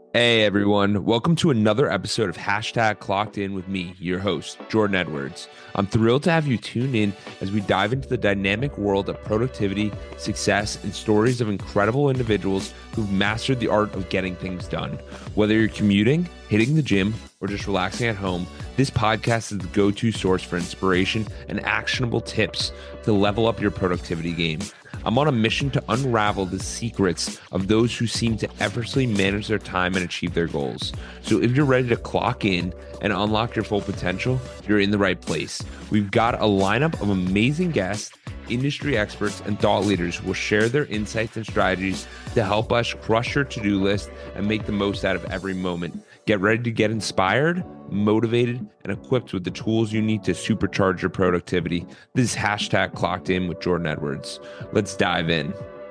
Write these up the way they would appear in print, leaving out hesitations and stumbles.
Hey everyone, welcome to another episode of Clockedin with me, your host, Jordan Edwards. I'm thrilled to have you tune in as we dive into the dynamic world of productivity, success, and stories of incredible individuals who've mastered the art of getting things done. Whether you're commuting, hitting the gym, or just relaxing at home, this podcast is the go-to source for inspiration and actionable tips to level up your productivity game. I'm on a mission to unravel the secrets of those who seem to effortlessly manage their time and achieve their goals. So if you're ready to clock in and unlock your full potential, you're in the right place. We've got a lineup of amazing guests, industry experts, and thought leaders who will share their insights and strategies to help us crush your to-do list and make the most out of every moment. Get ready to get inspired, motivated, and equipped with the tools you need to supercharge your productivity. This is Clockedin with Jordan Edwards. Let's dive in.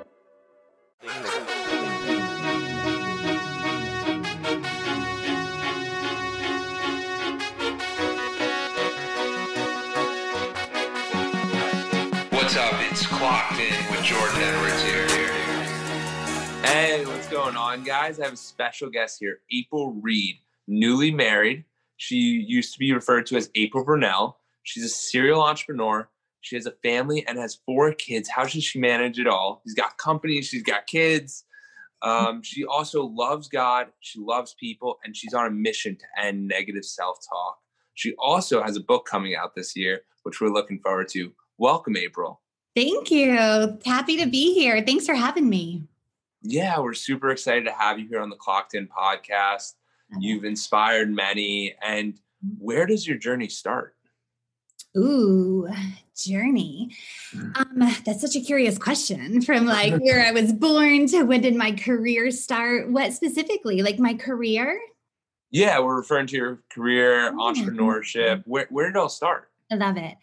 What's up? It's Clocked In with Jordan Edwards here. Hey, what's going on, guys? I have a special guest here, April Reed, newly married. She used to be referred to as April Bernal. She's a serial entrepreneur. She has a family and has 4 kids. How does she manage it all? She's got companies. She's got kids. She also loves God. She loves people, and she's on a mission to end negative self-talk. She also has a book coming out this year, which we're looking forward to. Welcome, April. Thank you. Happy to be here. Thanks for having me. Yeah, we're super excited to have you here on the Clocked In podcast. You've inspired many. And where does your journey start? Ooh, journey. That's such a curious question, from like where I was born to when did my career start? What specifically? Like my career? Yeah, we're referring to your career, entrepreneurship. Where did it all start? I love it.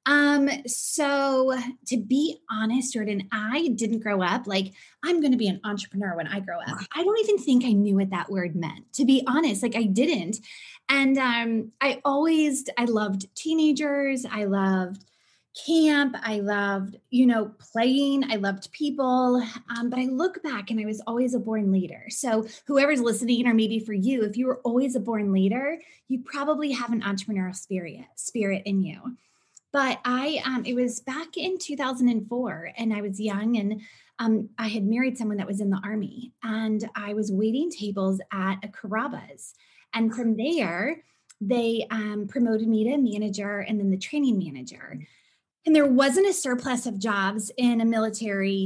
So to be honest, Jordan, I didn't grow up like I'm going to be an entrepreneur when I grow up. I don't even think I knew what that word meant, to be honest. Like I didn't. And I loved teenagers. I loved camp. I loved, playing. I loved people. But I look back and I was always a born leader. So whoever's listening, or maybe for you, if you were always a born leader, you probably have an entrepreneurial spirit in you. But it was back in 2004 and I was young, and I had married someone that was in the Army, and I was waiting tables at a Carrabba's. And from there, they promoted me to manager and then the training manager. And there wasn't a surplus of jobs in a military,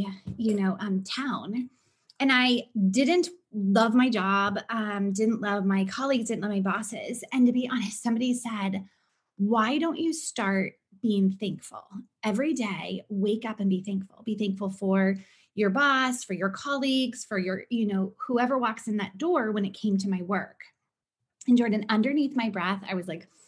town. And I didn't love my job, didn't love my colleagues, didn't love my bosses. And to be honest, somebody said, why don't you start being thankful every day? Wake up and be thankful. Be thankful for your boss, for your colleagues, for your, whoever walks in that door when it came to my work. And Jordan, underneath my breath, I was like,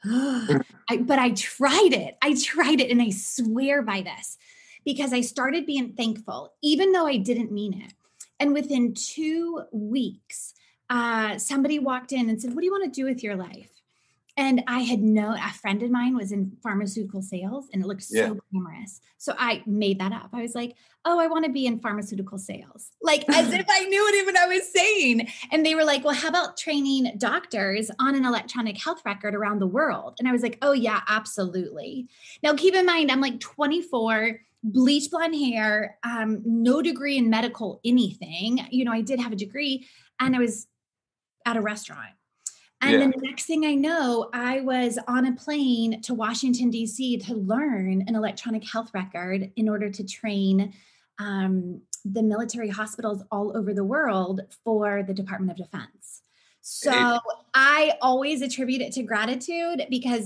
but I tried it. And I swear by this, because I started being thankful, even though I didn't mean it. And within 2 weeks, somebody walked in and said, what do you want to do with your life? And I had known a friend of mine was in pharmaceutical sales, and it looked so glamorous. So I made that up. I was like, oh, I want to be in pharmaceutical sales. Like as if I knew what even I was saying. And they were like, well, how about training doctors on an electronic health record around the world? And I was like, oh yeah, absolutely. Now keep in mind, I'm like 24, bleach blonde hair, no degree in medical anything. I did have a degree, and I was at a restaurant. And then the next thing I know, I was on a plane to Washington, D.C. to learn an electronic health record in order to train the military hospitals all over the world for the Department of Defense. So I always attribute it to gratitude, because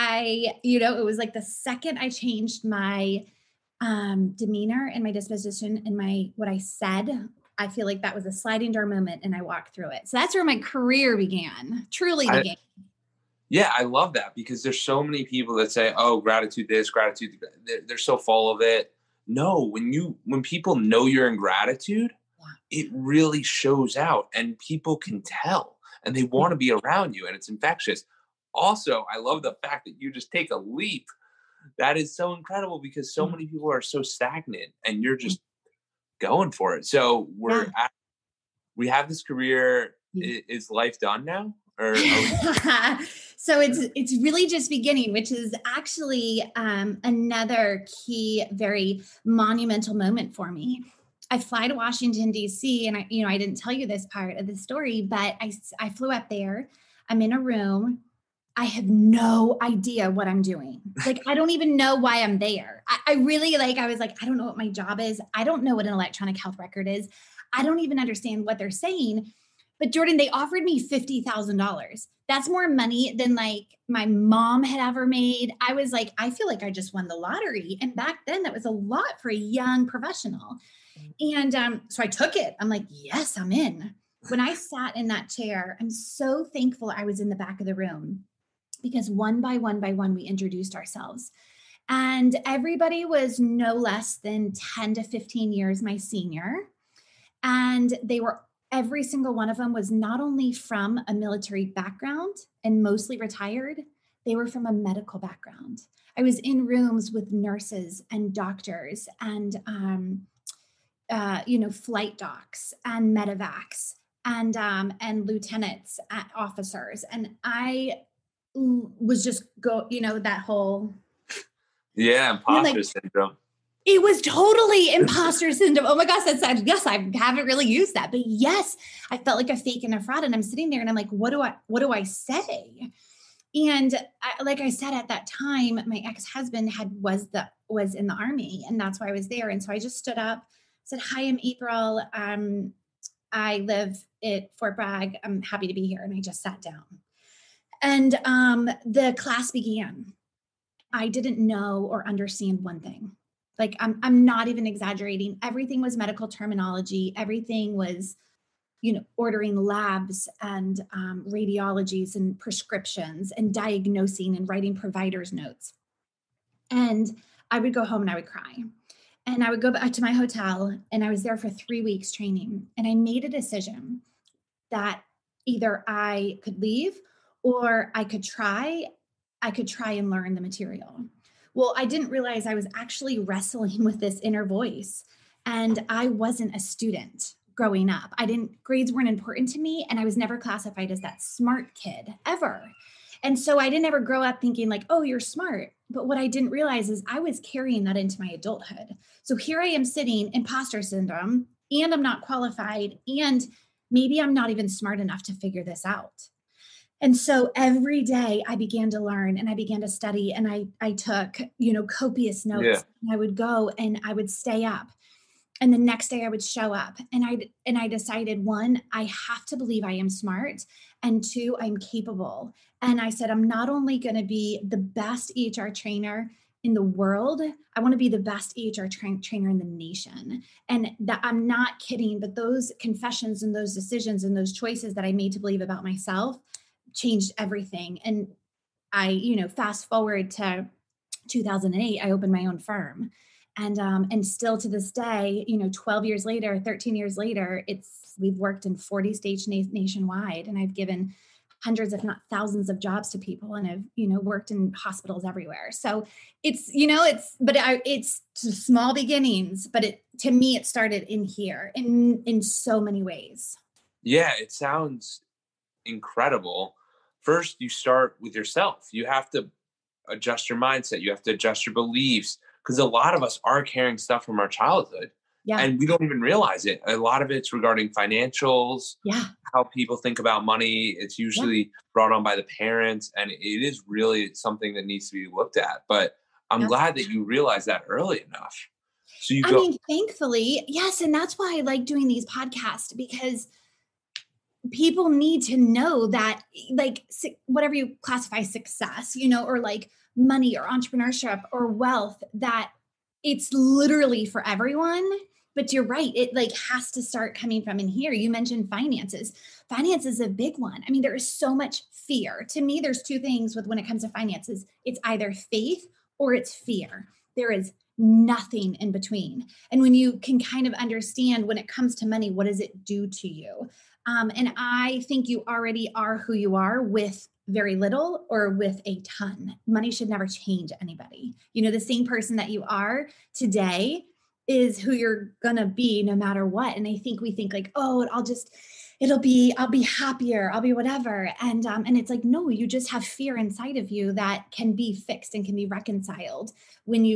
it was like the second I changed my demeanor and my disposition and what I said, I feel like that was a sliding door moment, and I walked through it. So that's where my career truly began. Yeah, I love that, because there's so many people that say, oh, gratitude this, gratitude, they're so full of it. No, when people know you're in gratitude, it really shows out, and people can tell, and they want to be around you, and it's infectious. Also, I love the fact that you just take a leap. That is so incredible, because so many people are so stagnant, and you're just going for it. So we have this career is life done now? Or are we? So it's really just beginning, which is actually another key, very monumental moment for me. I fly to Washington, D.C. and I didn't tell you this part of the story, but I flew up there. I'm in a room. I have no idea what I'm doing. Like, I don't even know why I'm there. I really I was like, I don't know what my job is. I don't know what an electronic health record is. I don't even understand what they're saying. But Jordan, they offered me $50,000. That's more money than my mom had ever made. I was like, I feel like I just won the lottery. And back then that was a lot for a young professional. And so I took it. I'm like, yes, I'm in. When I sat in that chair, I'm so thankful I was in the back of the room, because one by one, we introduced ourselves. And everybody was no less than 10 to 15 years my senior. And every single one of them was not only from a military background and mostly retired, they were from a medical background. I was in rooms with nurses and doctors and, flight docs and medevacs and lieutenants, officers. And I was just that whole. Yeah. Imposter syndrome. It was totally imposter syndrome. Oh my gosh, yes, I haven't really used that, but yes, I felt like a fake and a fraud. And I'm sitting there and I'm like, what do I say? And like I said, at that time, my ex-husband was in the Army, and that's why I was there. And so I just stood up, said, hi, I'm April. I live at Fort Bragg. I'm happy to be here. And I just sat down. And the class began. I didn't know or understand one thing. Like, I'm not even exaggerating. Everything was medical terminology. Everything was, ordering labs and radiologies and prescriptions and diagnosing and writing provider's notes. And I would go home and I would cry. And I would go back to my hotel, and I was there for 3 weeks training. And I made a decision that either I could leave or I could try and learn the material. Well, I didn't realize I was actually wrestling with this inner voice, and I wasn't a student growing up. Grades weren't important to me, and I was never classified as that smart kid ever. And so I didn't ever grow up thinking like, oh, you're smart. But what I didn't realize is I was carrying that into my adulthood. So here I am sitting, imposter syndrome, and I'm not qualified, and maybe I'm not even smart enough to figure this out. And so every day I began to learn and I began to study, and I took, copious notes. Yeah. And I would go and I would stay up, and the next day I would show up, and I decided, one, I have to believe I am smart, and two, I'm capable. And I said, I'm not only going to be the best EHR trainer in the world, I want to be the best EHR trainer in the nation. And that, I'm not kidding, but those confessions and those decisions and those choices that I made to believe about myself changed everything. And I, fast forward to 2008, I opened my own firm. And still to this day, 12 years later, 13 years later, we've worked in 40 states nationwide, and I've given hundreds, if not thousands of jobs to people, and have, worked in hospitals everywhere. So it's small beginnings, but to me, it started in here in so many ways. Yeah. It sounds incredible. First, you start with yourself. You have to adjust your mindset. You have to adjust your beliefs, because a lot of us are carrying stuff from our childhood. Yeah. And we don't even realize it. A lot of it's regarding financials, how people think about money. It's usually brought on by the parents, and it is really something that needs to be looked at. But I'm glad that you realized that early enough. So thankfully, yes. And that's why I like doing these podcasts, because people need to know that, like, whatever you classify success, or like money or entrepreneurship or wealth, that it's literally for everyone. But you're right. It has to start coming from in here. You mentioned finances. Finance is a big one. I mean, there is so much fear. To me, there's two things when it comes to finances. It's either faith or it's fear. There is nothing in between. And when you can kind of understand, when it comes to money, what does it do to you? And I think you already are who you are with very little or with a ton. Money should never change anybody. The same person that you are today is who you're going to be no matter what. And I think we think like, oh, I'll just I'll be happier, I'll be whatever. And it's like, no, you just have fear inside of you that can be fixed and can be reconciled when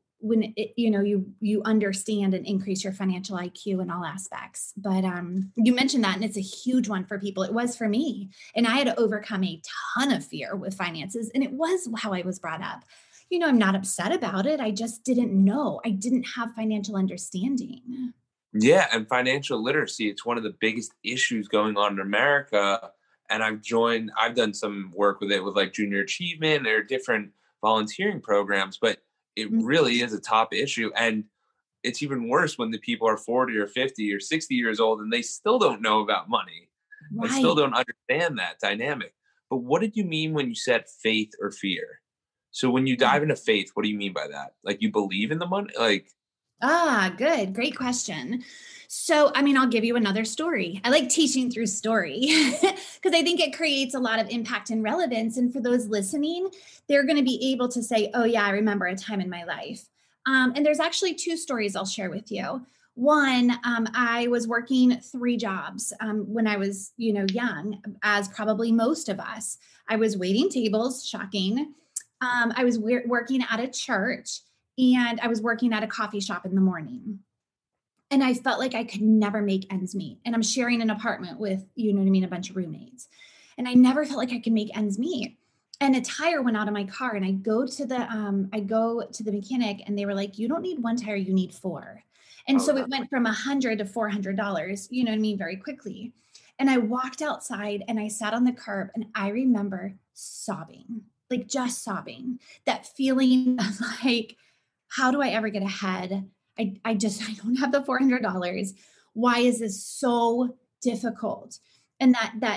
you understand and increase your financial IQ in all aspects. But you mentioned that, and it's a huge one for people. It was for me. And I had to overcome a ton of fear with finances. And it was how I was brought up. I'm not upset about it. I just didn't know. I didn't have financial understanding. Yeah, and financial literacy, it's one of the biggest issues going on in America. And I've done some work with it with like junior achievement. There are different volunteering programs, but it Mm. really is a top issue. And it's even worse when the people are 40 or 50 or 60 years old and they still don't know about money and still Right. don't understand that dynamic. But what did you mean when you said faith or fear? So when you dive into faith, what do you mean by that? Like you believe in the money? Like, Ah, good. Great question. So, I'll give you another story. I like teaching through story because I think it creates a lot of impact and relevance. And for those listening, they're going to be able to say, oh, yeah, I remember a time in my life. And there's actually two stories I'll share with you. One, I was working three jobs when I was, young, as probably most of us. I was waiting tables, shocking. I was working at a church, and I was working at a coffee shop in the morning. And I felt like I could never make ends meet. And I'm sharing an apartment with, a bunch of roommates. And I never felt like I could make ends meet. And a tire went out of my car, and I go to the mechanic, and they were like, "You don't need one tire, you need four." And oh so no. it went from $100 to $400, very quickly. And I walked outside and I sat on the curb, and I remember sobbing, like just sobbing, that feeling of like, how do I ever get ahead? I don't have the $400. Why is this so difficult? And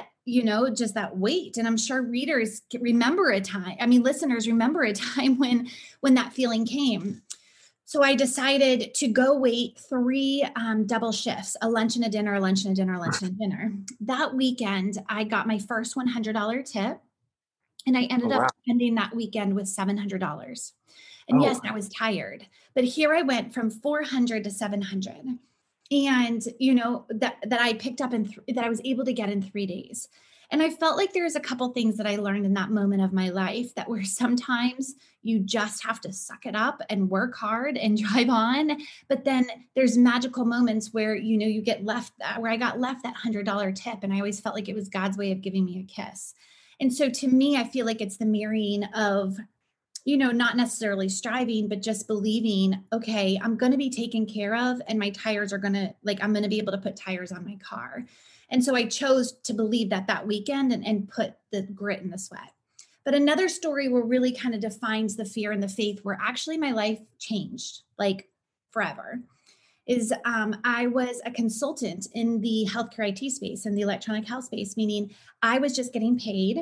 just that weight. And I'm sure readers remember a time. Listeners remember a time when that feeling came. So I decided to go wait three double shifts, a lunch and a dinner, a lunch and a dinner, a lunch and a dinner. That weekend, I got my first $100 tip, and I Oh ended up wow. spending that weekend with $700. And Oh yes, I was tired, but here I went from 400 to 700. And, that I picked up that I was able to get in 3 days. And I felt like there's a couple things that I learned in that moment of my life that were sometimes you just have to suck it up and work hard and drive on. But then there's magical moments where, you get left, where I got left that $100 tip. And I always felt like it was God's way of giving me a kiss. And so to me, I feel like it's the marrying of, not necessarily striving, but just believing, okay, I'm going to be taken care of, and my tires are going to, like, I'm going to be able to put tires on my car. And so I chose to believe that weekend, and put the grit and the sweat. But another story where really kind of defines the fear and the faith, where actually my life changed like forever, is I was a consultant in the healthcare IT space and the electronic health space, meaning I was just getting paid,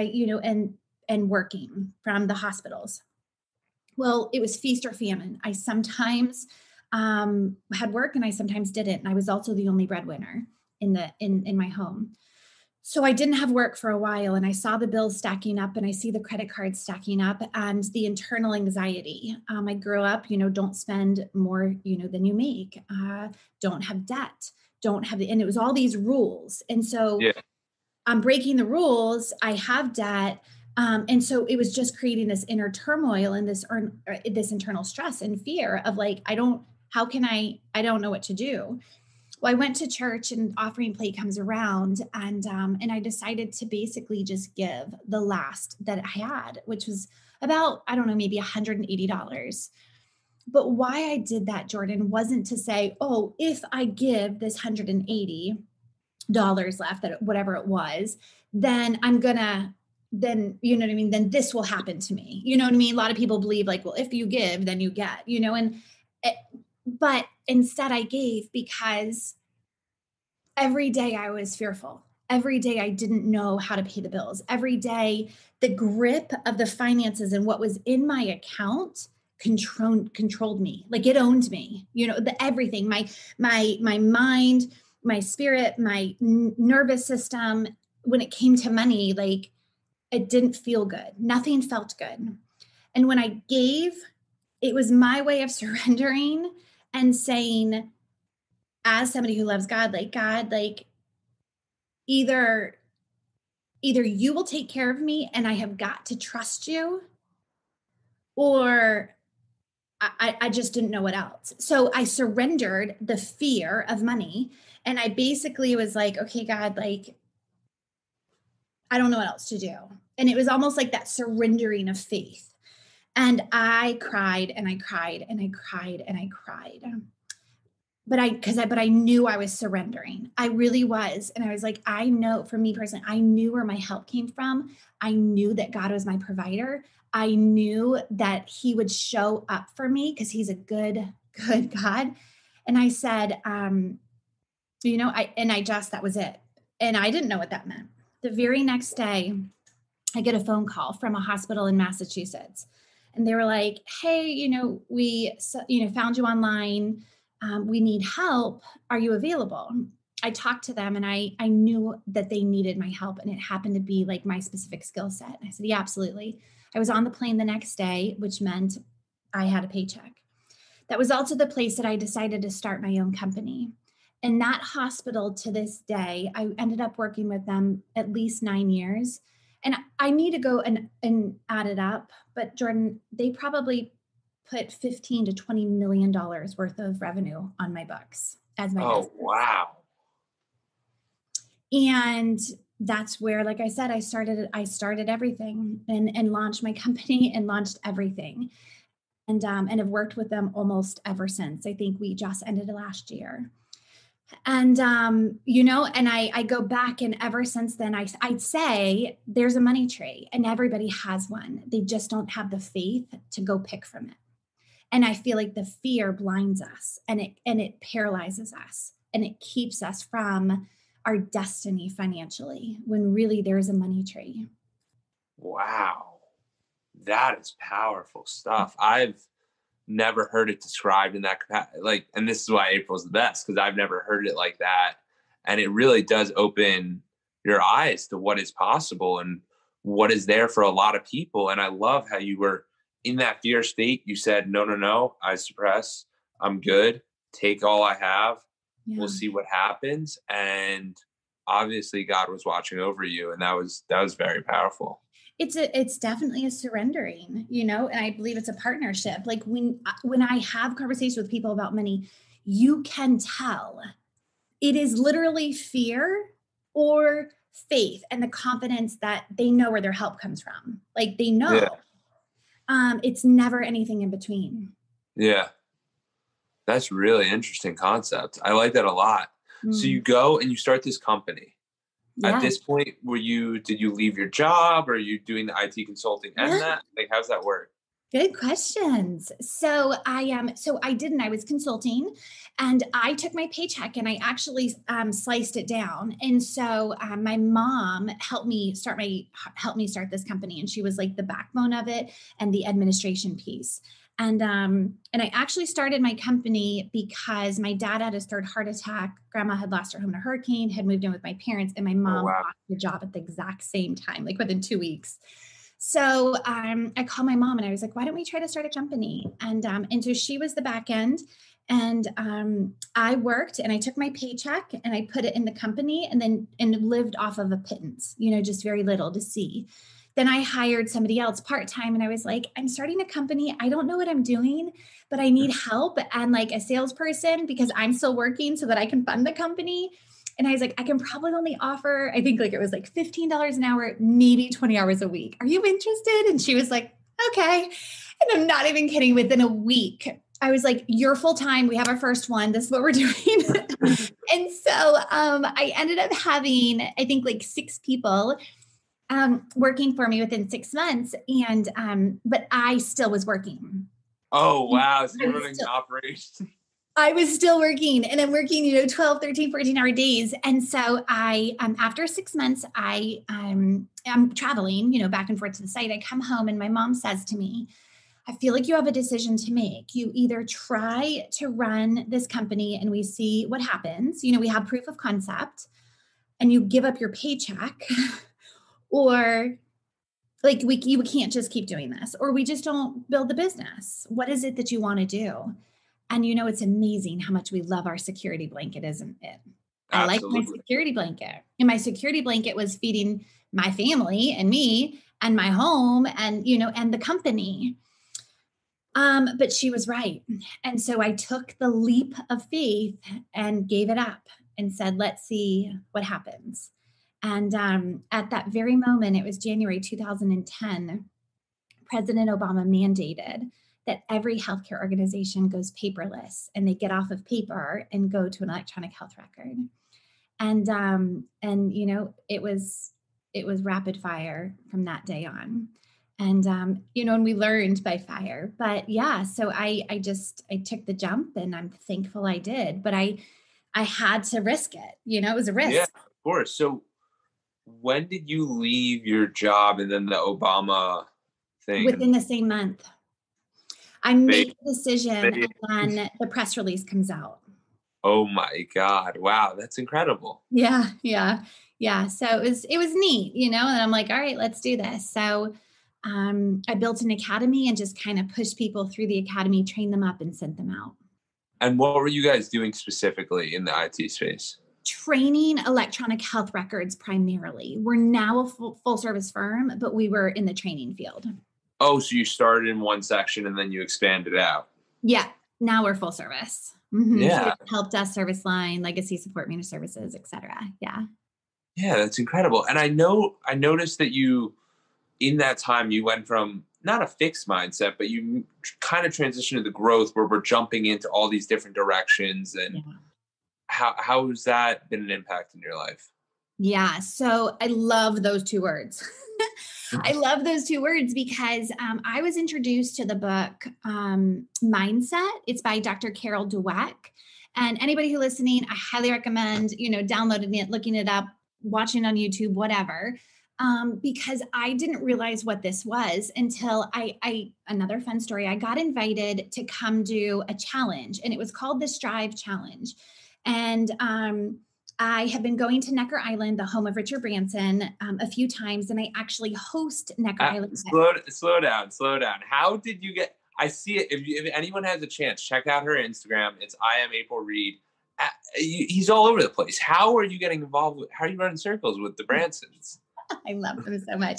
and working from the hospitals. Well, it was feast or famine. I sometimes had work, and I sometimes didn't. And I was also the only breadwinner in my home. So I didn't have work for a while, and I saw the bills stacking up, and I see the credit cards stacking up, and the internal anxiety. I grew up, don't spend more, than you make. Don't have debt. Don't have and it was all these rules. And so Yeah. I'm breaking the rules. I have debt. And so it was just creating this inner turmoil and this internal stress and fear of like, I don't know what to do. Well, I went to church, and offering plate comes around, and I decided to basically just give the last that I had, which was about, I don't know, maybe $180. But why I did that, Jordan, wasn't to say, oh, if I give this $180 left, that whatever it was, then I'm gonna, then, you know what I mean? Then this will happen to me. You know what I mean? A lot of people believe like, well, if you give, then you get, and it, but instead I gave because every day I was fearful. Every day I didn't know how to pay the bills. Every day the grip of the finances and what was in my account controlled me. Like it owned me. The everything, my mind, my spirit, my nervous system, when it came to money, like it didn't feel good. Nothing felt good. And when I gave, it was my way of surrendering and saying, as somebody who loves God, like, either you will take care of me and I have got to trust you, or I just didn't know what else. So I surrendered the fear of money. And I basically was like, okay, God, like, I don't know what else to do. And it was almost like that surrendering of faith. And I cried and I cried and I cried and I cried. But I knew I was surrendering. I really was. And I was like, I know, for me personally, I knew where my help came from. I knew that God was my provider. I knew that he would show up for me because he's a good God. And I said, that was it. And I didn't know what that meant. The very next day, I get a phone call from a hospital in Massachusetts. And they were like, hey, we found you online. We need help. Are you available? I talked to them and I knew that they needed my help. And it happened to be like my specific skill set. And I said, yeah, absolutely. I was on the plane the next day, which meant I had a paycheck. That was also the place that I decided to start my own company. And that hospital, to this day, I ended up working with them at least 9 years. And I need to go and add it up. But Jordan, they probably put $15 to $20 million worth of revenue on my books as my business. Wow. And that's where, like I said, I started everything and launched my company and launched everything. And have worked with them almost ever since. I think we just ended last year. And, and I go back, and ever since then, I'd say there's a money tree and everybody has one. They just don't have the faith to go pick from it. And I feel like the fear blinds us and it paralyzes us and it keeps us from our destiny financially, when really there's a money tree. Wow. That is powerful stuff. I've never heard it described in that capacity. And this is why April's the best, because I've never heard it like that. And it really does open your eyes to what is possible and what is there for a lot of people. And I love how you were in that fear state. You said, no, I suppress. I'm good. Take all I have. Yeah. We'll see what happens. And obviously God was watching over you. And that was very powerful. It's definitely a surrendering, and I believe it's a partnership. Like when I have conversations with people about money, you can tell it is literally fear or faith and the confidence that they know where their help comes from. Like they know. Yeah. It's never anything in between. Yeah. That's really interesting concept. I like that a lot. So you go and you start this company. Yeah. At this point, did you leave your job, or are you doing the IT consulting and that? Like, how's that work? Good questions. So I didn't. I was consulting, and I took my paycheck and I actually sliced it down. And so my mom helped me start this company, and she was like the backbone of it and the administration piece. And I actually started my company because my dad had his third heart attack. Grandma had lost her home in a hurricane, had moved in with my parents, and my mom lost the job at the exact same time, like within 2 weeks. So I called my mom and I was like, why don't we try to start a company? And so she was the back end. And I worked and I took my paycheck and I put it in the company and lived off of a pittance, just very little to see. Then I hired somebody else part-time and I was like, I'm starting a company. I don't know what I'm doing, but I need help and like a salesperson because I'm still working so that I can fund the company. And I was like, I can probably only offer, I think like it was like $15 an hour, maybe 20 hours a week. Are you interested? And she was like, okay. And I'm not even kidding. Within a week, I was like, you're full-time. We have our first one. This is what we're doing. And so I ended up having, I think like 6 people working for me within 6 months. And, but I still was working. Oh, wow. So you're running an operation. I was still working and I'm working, 12, 13, 14-hour days. And so I, after 6 months, I'm traveling, back and forth to the site. I come home and my mom says to me, I feel like you have a decision to make. You either try to run this company and we see what happens. We have proof of concept and you give up your paycheck or like you can't just keep doing this, or we just don't build the business. What is it that you want to do? And it's amazing how much we love our security blanket, isn't it? I like my Absolutely. security blanket. And my security blanket was feeding my family and me and my home and, and the company. But she was right. And so I took the leap of faith and gave it up and said, let's see what happens. And at that very moment, it was January 2010, President Obama mandated that every healthcare organization goes paperless and they get off of paper and go to an electronic health record. And it was rapid fire from that day on. And and we learned by fire. But yeah, so I took the jump, and I'm thankful I did. But I had to risk it. It was a risk. Yeah, of course. So when did you leave your job and then the Obama thing? Within the same month. I make the decision, and then the press release comes out. Oh my God. Wow. That's incredible. Yeah. So it was neat, and I'm like, all right, let's do this. So I built an academy and just kind of pushed people through the academy, trained them up, and sent them out. And what were you guys doing specifically in the IT space? Training electronic health records primarily. We're now a full service firm, but we were in the training field. Oh, so you started in one section and then you expanded out. Yeah. Now we're full service. Mm-hmm. Yeah. Help desk, service line, legacy support, managed services, et cetera. Yeah. Yeah, that's incredible. And I noticed that you, in that time, you went from not a fixed mindset, but you kind of transitioned to the growth where we're jumping into all these different directions. And how has that been an impact in your life? Yeah. So I love those two words. I love those two words because I was introduced to the book Mindset. It's by Dr. Carol Dweck. And anybody who's listening, I highly recommend, downloading it, looking it up, watching on YouTube, whatever, because I didn't realize what this was until another fun story. I got invited to come do a challenge, and it was called the Strive Challenge. And I have been going to Necker Island, the home of Richard Branson, a few times, and I actually host Necker Island. Slow down. How did you get? I see it. If anyone has a chance, check out her Instagram. It's I am April Reed. He's all over the place. How are you getting involved with? How are you running circles with the Bransons? I love them so much.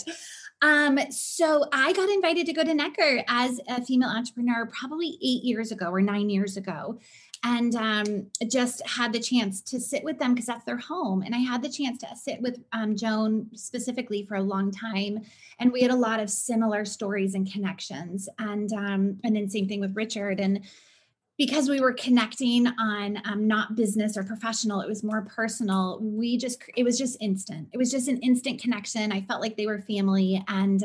So I got invited to go to Necker as a female entrepreneur probably 8 years ago or 9 years ago. And just had the chance to sit with them because that's their home. And I had the chance to sit with Joan specifically for a long time. And we had a lot of similar stories and connections. And then same thing with Richard. And because we were connecting on not business or professional, it was more personal. It was just instant. It was just an instant connection. I felt like they were family. And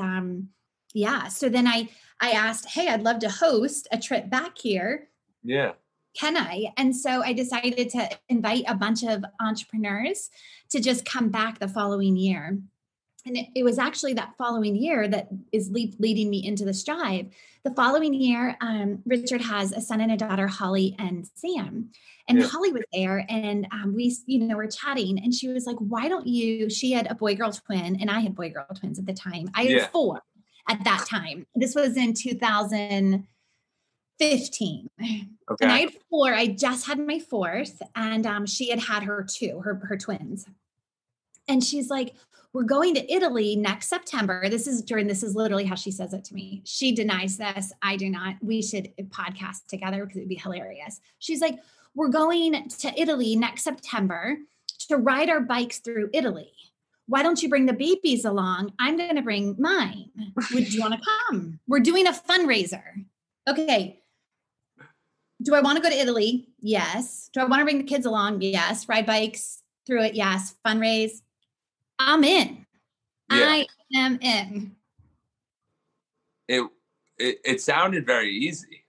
so then I asked, hey, I'd love to host a trip back here. Yeah. Can I? And so I decided to invite a bunch of entrepreneurs to just come back the following year. And it was actually that following year that is leading me into the Strive. The following year, Richard has a son and a daughter, Holly and Sam. And Holly was there, and we, were chatting, and she was like, why don't you, she had a boy-girl twin, and I had boy-girl twins at the time. I had 4 at that time. This was in 2015. Okay. And I had 4. I just had my 4th, and she had her 2, her twins. And she's like, we're going to Italy next September. This is literally how she says it to me. She denies this. I do not. We should podcast together because it'd be hilarious. She's like, we're going to Italy next September to ride our bikes through Italy. Why don't you bring the babies along? I'm going to bring mine. Would you want to come? We're doing a fundraiser. Okay. Do I want to go to Italy? Yes. Do I want to bring the kids along? Yes. Ride bikes through it? Yes. Fundraise? I'm in. I am in. It sounded very easy.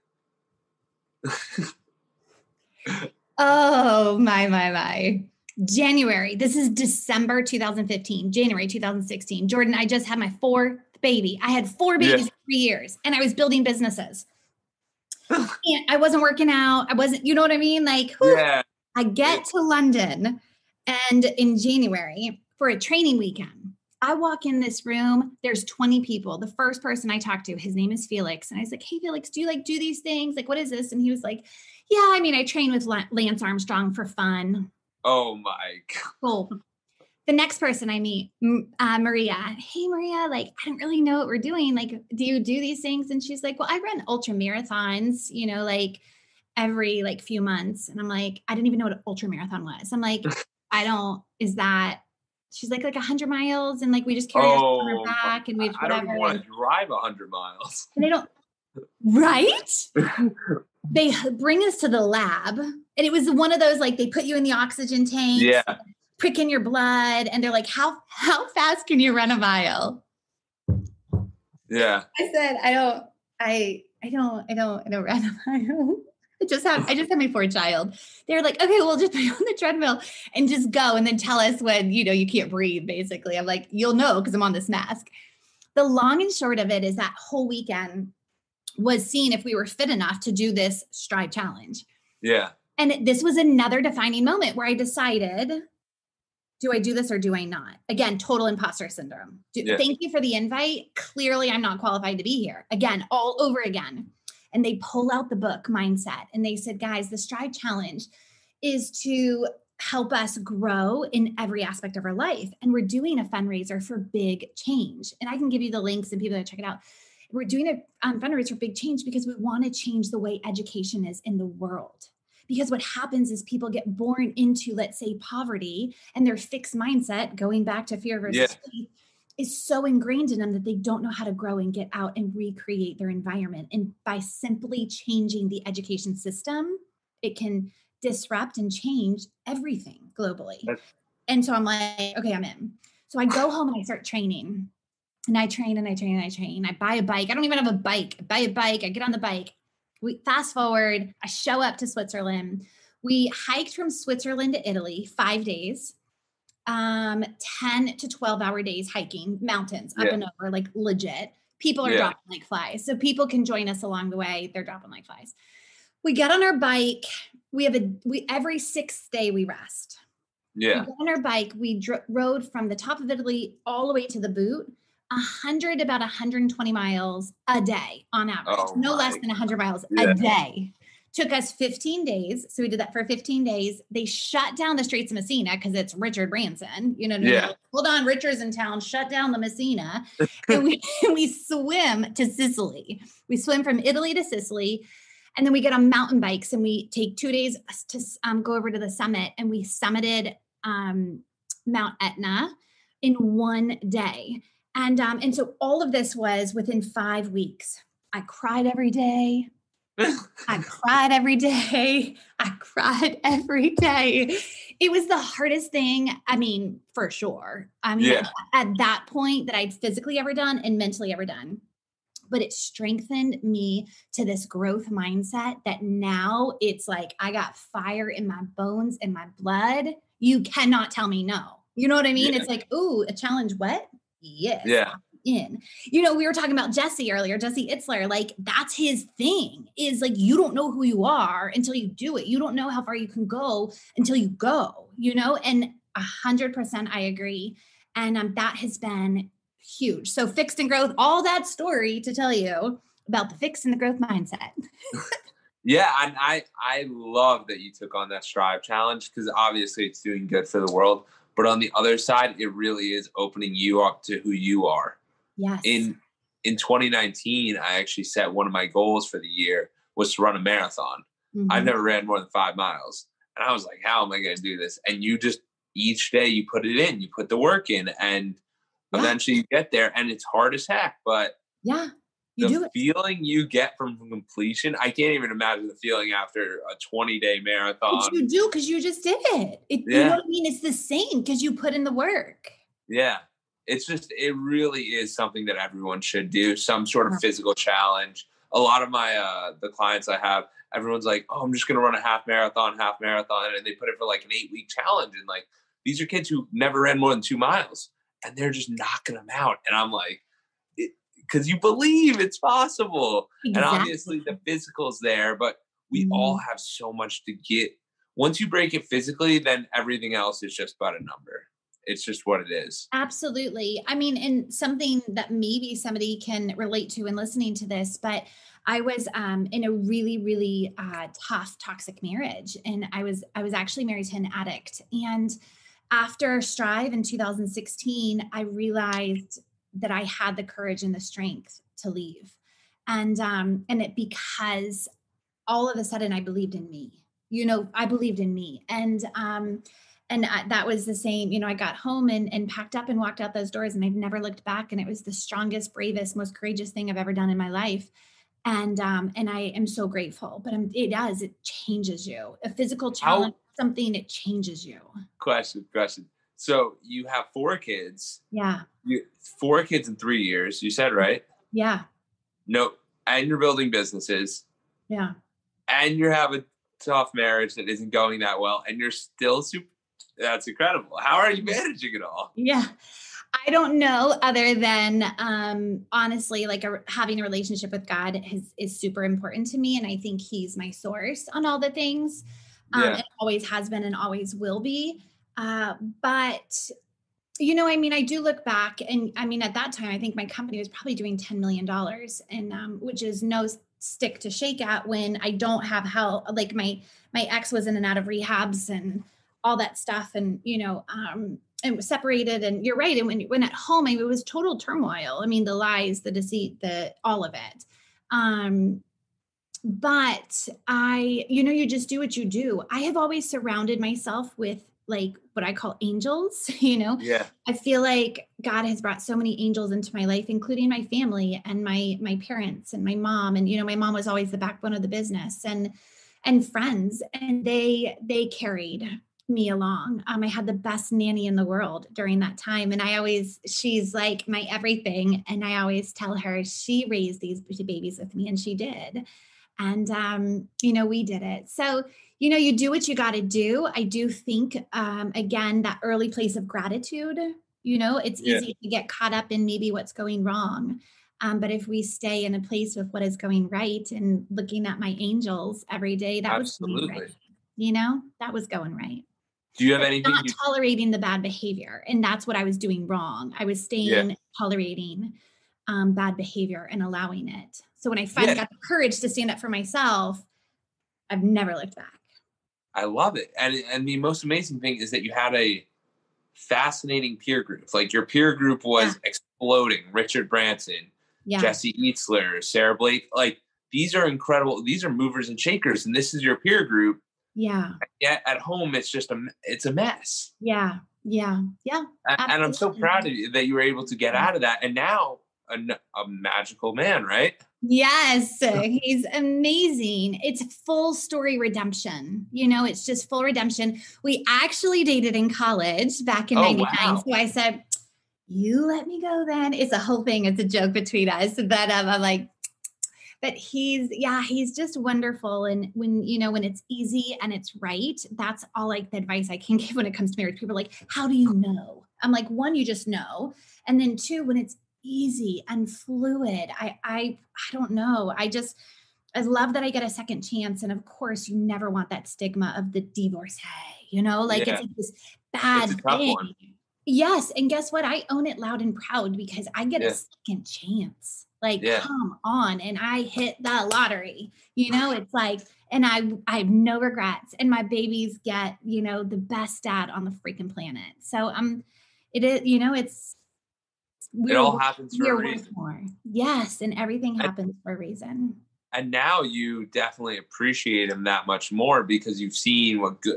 Oh, my. January. This is December 2015, January 2016. Jordan, I just had my 4th baby. I had 4 babies in 3 years, and I was building businesses. And I wasn't working out. I wasn't, you know what I mean? Like, I get to London, and in January for a training weekend, I walk in this room, there's 20 people. The first person I talked to, his name is Felix. And I was like, hey, Felix, do you do these things? Like, what is this? And he was like, yeah, I train with Lance Armstrong for fun. Oh my God. Cool. The next person I meet, Maria. Hey, Maria, like, I don't really know what we're doing. Like, do you do these things? And she's like, well, I run ultra marathons, like every like few months. And I'm like, I didn't even know what an ultra marathon was. I'm like, is that, she's like 100 miles. And like, we just carry our stuff on our back and we I don't whatever. even want to drive 100 miles. And they don't, right? They bring us to the lab. And it was one of those, like, they put you in the oxygen tank. Yeah. Prick in your blood, and they're like, how fast can you run a mile? Yeah. I said, I don't run a mile. I just had my fourth child. They're like, okay, we'll just put you on the treadmill and just go, and then tell us when you can't breathe. Basically, I'm like, you'll know because I'm on this mask. The long and short of it is that whole weekend was seeing if we were fit enough to do this Stride challenge. Yeah. And this was another defining moment where I decided, do I do this or do I not? Again, total imposter syndrome. Thank you for the invite. Clearly, I'm not qualified to be here. Again, all over again. And they pull out the book Mindset. And they said, guys, the Stride Challenge is to help us grow in every aspect of our life. And we're doing a fundraiser for big change. And I can give you the links and people that check it out. We're doing a fundraiser for big change because we want to change the way education is in the world. Because what happens is people get born into, let's say, poverty, and their fixed mindset, going back to fear versus faith, is so ingrained in them that they don't know how to grow and get out and recreate their environment. And by simply changing the education system, it can disrupt and change everything globally. And so I'm like, okay, I'm in. So I go home and I start training. And I train and I train and I train. I buy a bike. I don't even have a bike. I buy a bike. I get on the bike. We fast forward, I show up to Switzerland. We hiked from Switzerland to Italy, 5 days, 10 to 12-hour days hiking mountains up and over, like legit. People are dropping like flies. So people can join us along the way. They're dropping like flies. We get on our bike. Every sixth day we rest. Yeah. We got on our bike. We rode from the top of Italy all the way to the boot. About 120 miles a day on average, no less than 100 miles a day. Took us 15 days. So we did that for 15 days. They shut down the Straits of Messina because it's Richard Branson. Hold on, Richard's in town, shut down the Messina. And we swim to Sicily. We swim from Italy to Sicily. And then we get on mountain bikes and we take 2 days to go over to the summit. And we summited Mount Etna in 1 day. And so all of this was within 5 weeks. I cried every day. I cried every day. It was the hardest thing. I mean, for sure. At that point that I'd physically ever done and mentally ever done. But it strengthened me to this growth mindset that now it's like, I got fire in my bones and my blood. You cannot tell me no. You know what I mean? It's like, ooh, a challenge. What? Yes. Yeah. We were talking about Jesse earlier, Jesse Itzler, like that's his thing is like, you don't know who you are until you do it. You don't know how far you can go until you go, and 100% I agree. And that has been huge. So fixed and growth, all that story to tell you about the fixed and the growth mindset. Yeah. And I love that you took on that Strive challenge because obviously it's doing good for the world. But on the other side, it really is opening you up to who you are. Yes. In 2019, I actually set one of my goals for the year was to run a marathon. Mm-hmm. I've never ran more than 5 miles. And I was like, how am I going to do this? And you just, each day you put it in, you put the work in, and eventually you get there. And it's hard as heck. But the feeling you get from completion, I can't even imagine the feeling after a 20-day marathon. But you do because you just did it. You know what I mean? It's the same because you put in the work. Yeah. It's just, it really is something that everyone should do, some sort of physical challenge. A lot of my, the clients I have, everyone's like, oh, I'm just going to run a half marathon. And they put it for like an 8-week challenge. And like, these are kids who never ran more than 2 miles and they're just knocking them out. And I'm like, because you believe it's possible. Exactly. And obviously the physical's there, but we all have so much to get. Once you break it physically, then everything else is just about a number. It's just what it is. Absolutely. I mean, and something that maybe somebody can relate to in listening to this, but I was in a really, really tough, toxic marriage, and I was actually married to an addict. And after Strive in 2016, I realized that I had the courage and the strength to leave, and it because all of a sudden I believed in me. I believed in me, and that was the same. I got home and packed up and walked out those doors, and I've never looked back. And it was the strongest, bravest, most courageous thing I've ever done in my life. And I am so grateful. But it changes you. A physical challenge, something, it changes you. Question. So you have 4 kids. Yeah. 4 kids in 3 years. You said, right? Yeah. No, and you're building businesses. Yeah. And you have a tough marriage that isn't going that well, and you're still super. That's incredible. How are you managing it all? Yeah. I don't know, other than honestly, like having a relationship with God is super important to me. And I think he's my source on all the things. It always has been and always will be. But I do look back, and I mean, at that time, I think my company was probably doing $10 million, and which is no stick to shake at when I don't have help. Like my ex was in and out of rehabs and all that stuff, and and was separated. And you're right. And when at home, it was total turmoil. I mean, the lies, the deceit, all of it. But you just do what you do. I have always surrounded myself with like what I call angels, Yeah. I feel like God has brought so many angels into my life, including my family and my parents and my mom. And, my mom was always the backbone of the business, and friends, and they carried me along. I had the best nanny in the world during that time. And she's like my everything. And I always tell her she raised these babies with me, and she did. And, we did it. So, you do what you got to do. I do think, again, that early place of gratitude, it's easy to get caught up in maybe what's going wrong. But if we stay in a place with what is going right and looking at my angels every day, that was going right. That was going right. Do you have anything? Not tolerating the bad behavior. And that's what I was doing wrong. I was tolerating bad behavior and allowing it. So when I finally got the courage to stand up for myself, I've never looked back. I love it. And the most amazing thing is that you had a fascinating peer group. Like your peer group was exploding. Richard Branson, Jesse Eatzler, Sarah Blake. Like these are incredible. These are movers and shakers. And this is your peer group. Yeah. Yet at home, it's just it's a mess. Yeah. Yeah. Yeah. And I'm so proud of you that you were able to get out of that. And now a magical man, right? Yes. He's amazing. It's full story redemption. It's just full redemption. We actually dated in college back in 99. Wow. So I said, you let me go then. It's a whole thing. It's a joke between us. But I'm like, but he's just wonderful. And when it's easy and it's right, that's all like the advice I can give when it comes to marriage. People are like, how do you know? I'm like, 1, you just know. And then 2, when it's easy and fluid, I don't know. I love that I get a second chance. And of course, you never want that stigma of the divorcee, it's like this bad thing. One. Yes. And guess what? I own it loud and proud because I get a second chance. Come on. And I hit the lottery, it's like, and I have no regrets, and my babies get, the best dad on the freaking planet. So, it is, it all happens for a reason. More. Yes. And everything happens for a reason. And now you definitely appreciate him that much more because you've seen what good,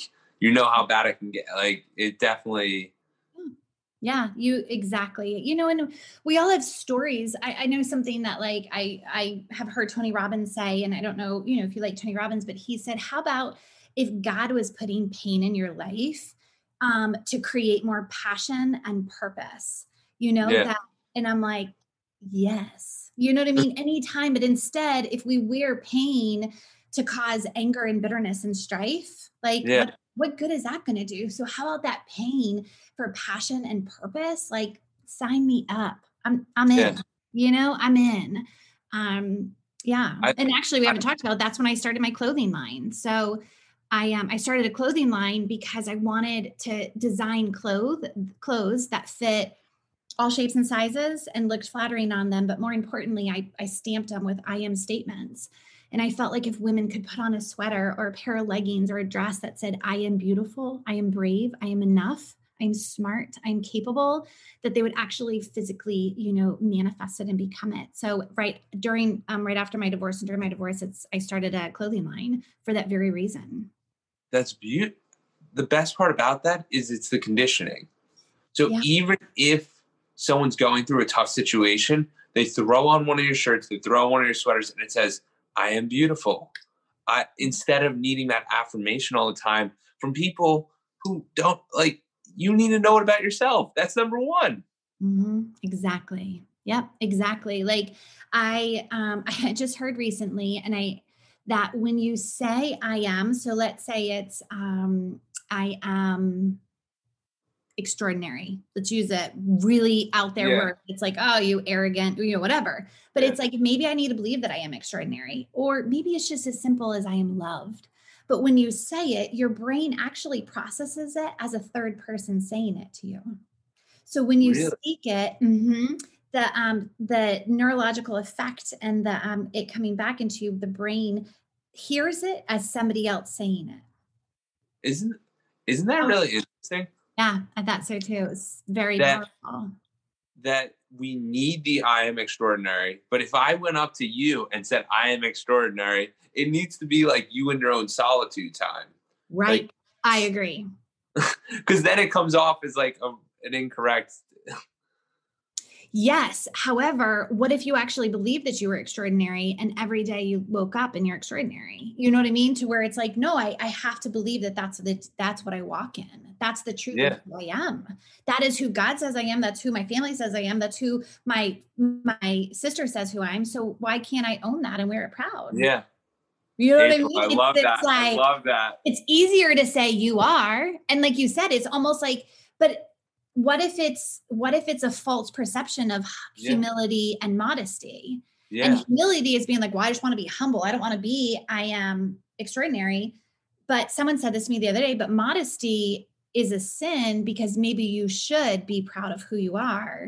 how bad it can get. Like it definitely. Yeah, exactly. And we all have stories. I know something that I have heard Tony Robbins say, and I don't know, if you like Tony Robbins, but he said, how about if God was putting pain in your life to create more passion and purpose, that, and I'm like, yes, you know what I mean? Anytime, but instead, if we wear pain to cause anger and bitterness and strife, what good is that going to do? So how about that pain for passion and purpose? Like sign me up. I'm in, I'm in. And actually we haven't talked about, that's when I started my clothing line. So I started a clothing line because I wanted to design clothes that fit all shapes and sizes and looked flattering on them. But more importantly, I stamped them with I am statements. And I felt like if women could put on a sweater or a pair of leggings or a dress that said, I am beautiful, I am brave, I am enough, I'm smart, I'm capable, that they would actually physically, manifest it and become it. So right after my divorce and during my divorce, I started a clothing line for that very reason. That's beautiful. The best part about that is it's the conditioning. So even if someone's going through a tough situation, they throw on one of your shirts, they throw on one of your sweaters, and it says, I am beautiful. Instead of needing that affirmation all the time from people who don't you need to know it about yourself. That's number one. Mm-hmm. Exactly. Yep, exactly. Like I had just heard recently, that when you say I am, so let's say it's I am extraordinary. Let's use a really out there word. It's like, oh, you arrogant, whatever. But it's like, maybe I need to believe that I am extraordinary, or maybe it's just as simple as I am loved. But when you say it, your brain actually processes it as a third person saying it to you. So when you speak it, the neurological effect and the it coming back into the brain hears it as somebody else saying it. Isn't that really interesting? Yeah, I thought so too. It's very powerful. That we need the I am extraordinary. But if I went up to you and said I am extraordinary, it needs to be like you in your own solitude time. Right. I agree. Because then it comes off as like an incorrect. Yes. However, what if you actually believed that you were extraordinary and every day you woke up and you're extraordinary? You know what I mean? To where it's like, no, I have to believe that that's what I walk in. That's the truth of who I am. That is who God says I am. That's who my family says I am. That's who my sister says who I am. So why can't I own that and wear it proud? Yeah. You know what I mean? I love that. I love that. It's easier to say you are. And like you said, it's almost like, but what if it's a false perception of humility and modesty? Yeah. And humility is being like, well, I just want to be humble. I don't want to be, I am extraordinary. But someone said this to me the other day, but modesty is a sin because maybe you should be proud of who you are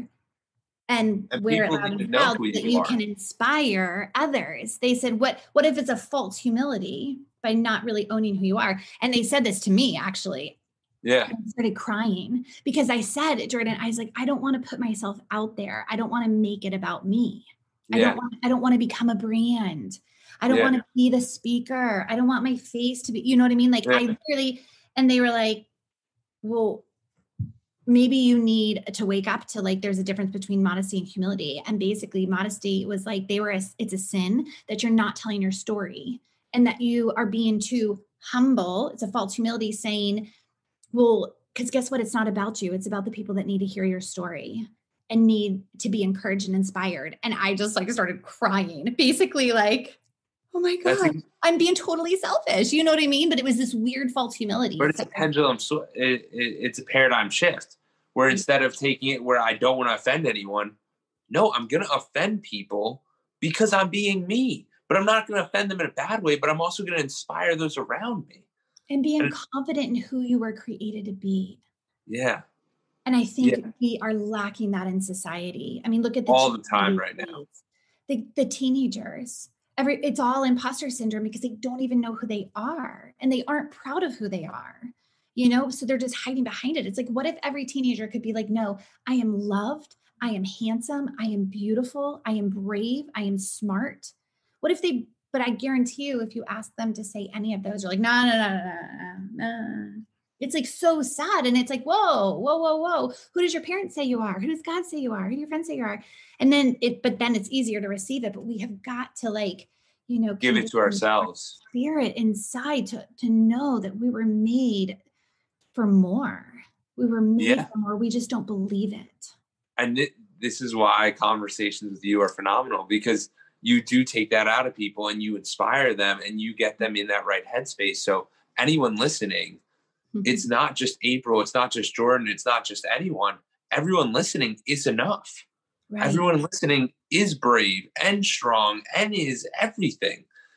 and wear it loud and proud so that you can inspire others. They said, what if it's a false humility by not really owning who you are? And they said this to me, actually. Yeah. I started crying because I said, Jordan, I was like, I don't want to put myself out there. I don't want to make it about me. I don't want to become a brand. I don't want to be the speaker. I don't want my face to be, you know what I mean? Like I really, and they were like, well, maybe you need to wake up to like, there's a difference between modesty and humility. And basically modesty was like, it's a sin that you're not telling your story and that you are being too humble. It's a false humility saying, well, because guess what? It's not about you. It's about the people that need to hear your story and need to be encouraged and inspired. And I just like started crying, basically like, oh my God, I'm being totally selfish. You know what I mean? But it was this weird false humility. But it's a pendulum. So it's a paradigm shift where instead of taking it where I don't want to offend anyone, no, I'm going to offend people because I'm being me. But I'm not going to offend them in a bad way, but I'm also going to inspire those around me. And being confident in who you were created to be. Yeah. And I think we are lacking that in society. I mean, look at all the time right now. The teenagers. It's all imposter syndrome because they don't even know who they are and they aren't proud of who they are. So they're just hiding behind it. It's like, what if every teenager could be like, no, I am loved. I am handsome. I am beautiful. I am brave. I am smart. But I guarantee you, if you ask them to say any of those, you're like, no. It's like so sad. And it's like, whoa. Who does your parents say you are? Who does God say you are? Who do your friends say you are? And then it's easier to receive it. But we have got to give it to ourselves. Spirit inside to know that we were made for more. We were made for more. We just don't believe it. And this is why conversations with you are phenomenal, because you do take that out of people and you inspire them and you get them in that right headspace. So anyone listening, it's not just April, it's not just Jordan, it's not just anyone. Everyone listening is enough. Right. Everyone listening is brave and strong and is everything.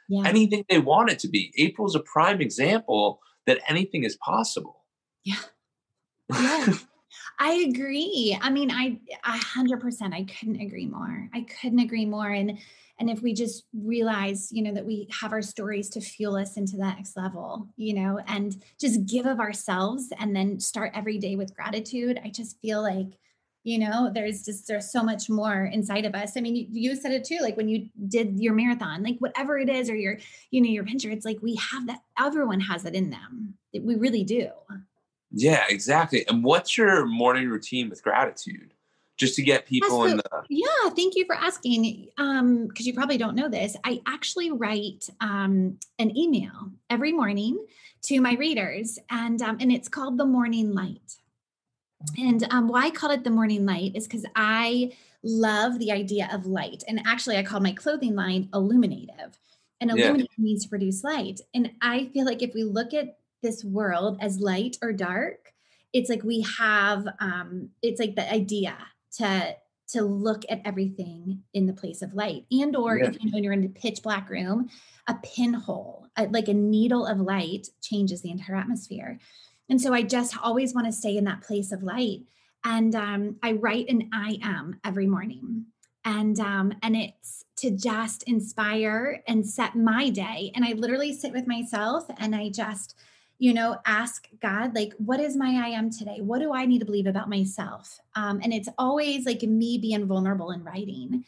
Yeah. anything they want it to be. April's a prime example that anything is possible. Yeah. Yeah. I agree. I mean, I 100%, I couldn't agree more. I couldn't agree more. And if we just realize, that we have our stories to fuel us into that next level, and just give of ourselves and then start every day with gratitude, I just feel like, there's so much more inside of us. I mean, you said it too, like when you did your marathon, like whatever it is, or your venture, it's like we have that, everyone has it in them. We really do. Yeah, exactly. And what's your morning routine with gratitude? Just to get people in the. Yeah, thank you for asking. Because you probably don't know this. I actually write an email every morning to my readers, and it's called the Morning Light. And why I call it the Morning Light is because I love the idea of light. And actually, I call my clothing line Illuminative. And Yeah. illuminative means to produce light. And I feel like if we look at this world as light or dark, it's like we have, it's like the idea to look at everything in the place of light. And or Yeah. if when you're in a pitch black room, a pinhole, like a needle of light changes the entire atmosphere. And so I just always want to stay in that place of light. And I write an I am every morning. And it's to just inspire and set my day. And I literally sit with myself and I just, ask God, like, what is my I am today? What do I need to believe about myself? And it's always like me being vulnerable in writing.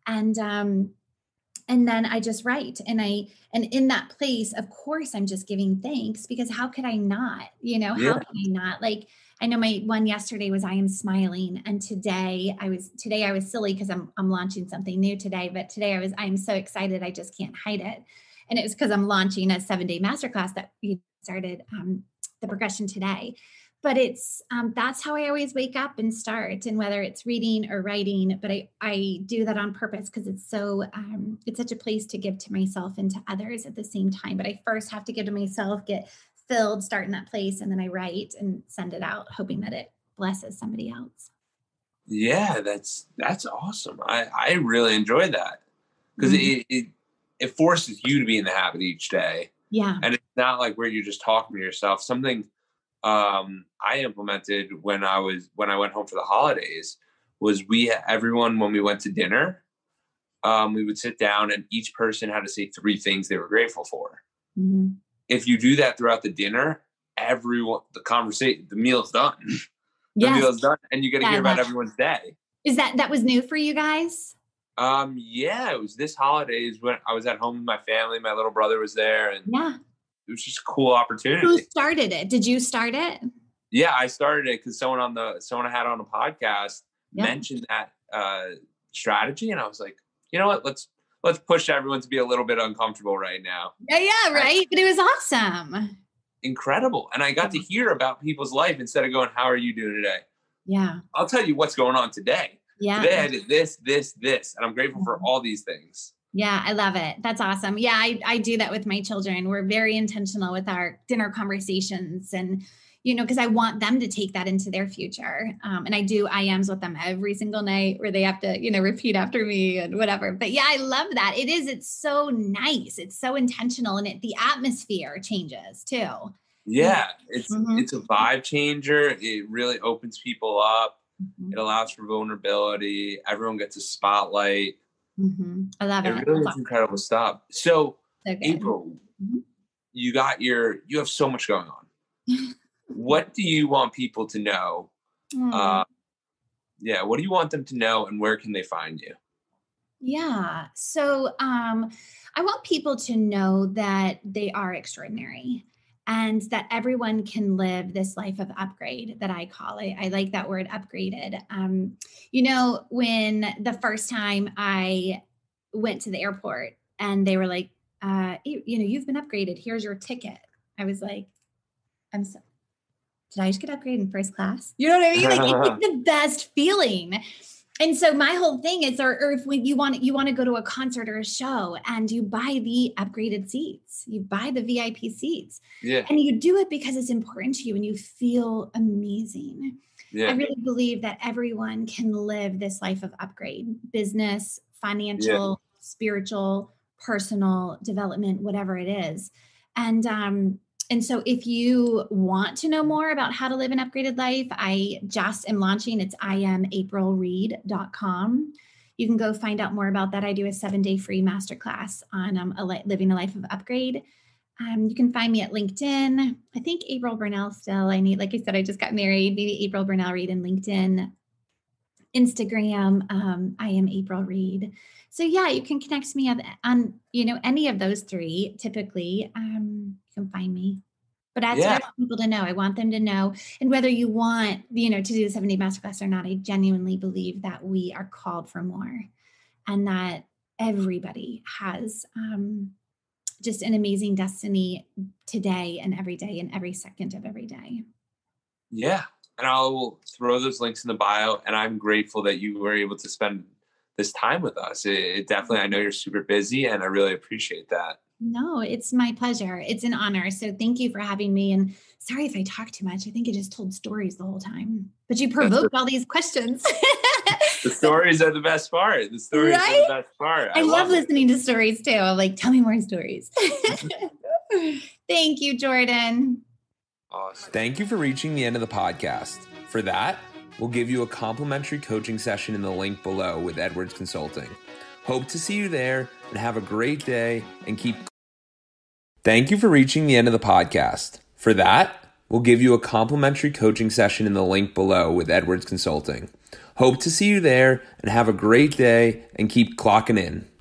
And then I just write and in that place, of course, I'm just giving thanks because how could I not, how can I not? Like, I know my one yesterday was I am smiling. And today I was silly because I'm launching something new today, but today I'm so excited. I just can't hide it. And it was because I'm launching a 7-day masterclass that we started the progression today. But it's that's how I always wake up and start, and whether it's reading or writing, but I do that on purpose because it's so it's such a place to give to myself and to others at the same time. But I first have to give to myself, get filled, start in that place, and then I write and send it out, hoping that it blesses somebody else. Yeah, that's awesome. I really enjoy that because it forces you to be in the habit each day. Yeah. And it's not like where you're just talking to yourself. Something I implemented when I went home for the holidays was everyone, when we went to dinner, we would sit down and each person had to say 3 things they were grateful for. Mm-hmm. If you do that throughout the dinner, the meal's done. The Yes. meal's done, and you get to hear about everyone's day. Is that was new for you guys? Yeah, it was this holidays when I was at home with my family. My little brother was there, and it was just a cool opportunity. Who started it? Did you start it? Yeah, I started it because someone I had on a podcast mentioned that strategy, and I was like, you know what? Let's push everyone to be a little bit uncomfortable right now. Yeah, right. But it was awesome. Incredible, and I got to hear about people's life instead of going, "How are you doing today?" Yeah, I'll tell you what's going on today. Yeah, today I did this, and I'm grateful for all these things. Yeah, I love it. That's awesome. Yeah, I do that with my children. We're very intentional with our dinner conversations and, because I want them to take that into their future. And I do IMs with them every single night where they have to, repeat after me and whatever. But yeah, I love that. It's so nice. It's so intentional, and the atmosphere changes too. Yeah, it's a vibe changer. It really opens people up. Mm-hmm. It allows for vulnerability. Everyone gets a spotlight. Mm-hmm. I love it. It really is incredible stuff. So April, you have so much going on. What do you want people to know? What do you want them to know, and where can they find you? Yeah. So I want people to know that they are extraordinary and that everyone can live this life of upgrade that I call it. I like that word, upgraded. When the first time I went to the airport and they were like, you've been upgraded. Here's your ticket. I was like, did I just get upgraded in first class? You know what I mean? Like, it's the best feeling. And so my whole thing is, or if you want to go to a concert or a show and you buy the upgraded seats, you buy the VIP seats, and you do it because it's important to you and you feel amazing. Yeah. I really believe that everyone can live this life of upgrade, business, financial, spiritual, personal development, whatever it is. And so if you want to know more about how to live an upgraded life, I just am launching. It's imaprilreed.com. You can go find out more about that. I do a 7-day free masterclass on living a life of upgrade. You can find me at LinkedIn. I think April Bernal still. Like I said, I just got married. Maybe April Bernal Reed in LinkedIn. Instagram, I am April Reed. So yeah, you can connect to me on any of those three. Typically, you can find me. But that's what I want people to know. I want them to know. And whether you want, to do the 7-day masterclass or not, I genuinely believe that we are called for more, and that everybody has just an amazing destiny today and every day and every second of every day. Yeah. And I'll throw those links in the bio. And I'm grateful that you were able to spend this time with us. It definitely, I know you're super busy, and I really appreciate that. No, it's my pleasure. It's an honor. So thank you for having me. And sorry if I talk too much. I think I just told stories the whole time, but you provoked all these questions. The stories are the best part. The stories are the best part. I love listening to stories too. I'm like, tell me more stories. Thank you, Jordan. Awesome. Thank you for reaching the end of the podcast. For that, we'll give you a complimentary coaching session in the link below with Edwards Consulting. Hope to see you there, and have a great day, and keep. Thank you for reaching the end of the podcast. For that, we'll give you a complimentary coaching session in the link below with Edwards Consulting. Hope to see you there, and have a great day, and keep clocking in.